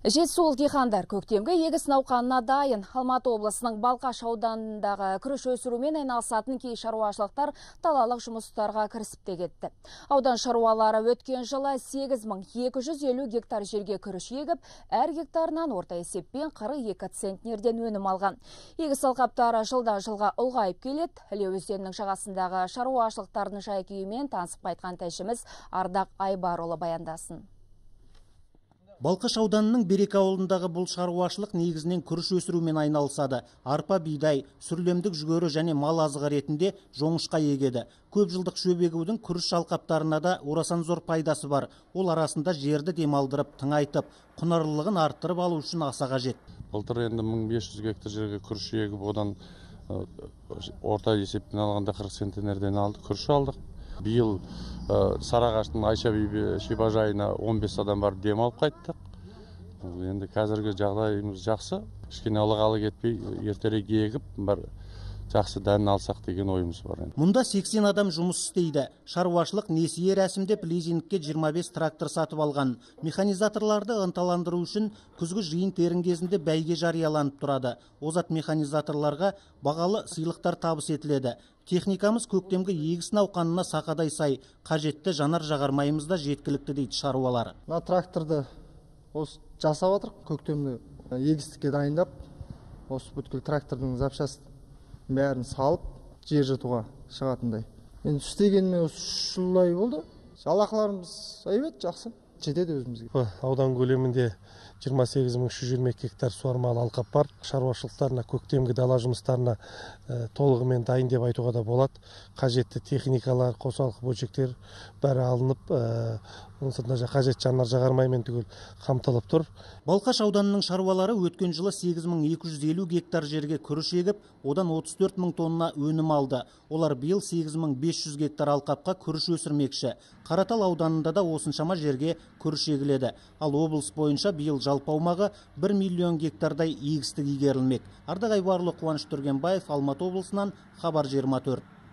Жетісулық диқандар көктемгі егіс науқанына дайын. Алматы облысының Балқаш ауданындағы күріш өсірумен айналысатын кей шаруашылықтар далалық жұмыстарға кірісіп те кетті. Аудан шаруалары өткен жылы 8250 гектар жерге күріш егіп, әр гектарынан орта есеппен 42 центнерден өнім алған. Егіс алқаптары жылдан жылға ұлғайып келеді. Іле өзенінің жағасындағы шаруашылықтардың жай-күйімен танысып қайтқан тілшіміз Ардақ Айбарұлы баяндасын. Балқаш ауданының Береке ауылындағы бұл шаруашылық негізінен күріш өсірумен айналысады. Арпа, бидай, сүрлемдік жүгері және мал азығы ретінде жоңышқа егеді. Көп жылдық шөп егудің күріш алқаптарына да орасан зор пайдасы бар. Ол арасында жерді демалдырып, тыңайтып, құнарлылығын арттырып алу үшін аса қажет. Былтыр енді 1500 гектар жерге күріш егіп, одан орта есеппен алғанда 40 центнерден күріш алдық. Биыл Сарағаштың Айша шипажайына 15 адам барып демалып қайттық. Енді қазіргі жағдайымыз жақсы. Кішкене ылғалы кетпей, ертерек егіп, бір жақсы дәнін алсақ деген ойымыз бар. Мұнда 80 адам жұмыс істейді. Шаруашылық несие рәсімдеп лизингке 25 трактор сатып алған. Механизаторларды ынталандыру үшін күзгі жиын терін кезінде бәйге жарияланып тұрады. Озат механизаторларға бағалы сыйлықтар табыс етіледі. Техникамыз көктемгі егіс науқанына сақадай сай, қажетті жанар-жағармайымыз да жеткілікті дейді шаруалар. Тракторды осы жасап жатыр, көктемді егістікке дайындап, осы бүткіл трактордың запчасын бәрін салып, жер жыртуға шығатындай. Енді істегеніме осы 3 жылдай болды. Жалақыларымыз әйбет, жақсы, жетеді өзімізге. Аудан көлемінде 28320 гектар суармалы алқап бар. Шаруашылықтарына көктемгі дала жұмыстарына толығымен дайын деп айтуға да болады. Қажетті техникалар, қосалқы бөлшектер бәрі алынып, қажет жанар-жағармаймен түгел қамтылып тұр. Балқаш ауданының шаруалары өткен жылы 8250 гектар жерге күріш егіп, одан 34 мың тонна өнім алды. Олар биыл 8500 гектар алқапқа күріш өсірмекші. Қаратал ауданында да осыншама жерге күріш егіледі. Ал облыс бойынша биыл жалпы аумағы 1 миллион гектардай егістік игерілмек. Ардақ Айбарұлы, Қуаныш Түргенбаев, Алматы облысынан, Хабар 24.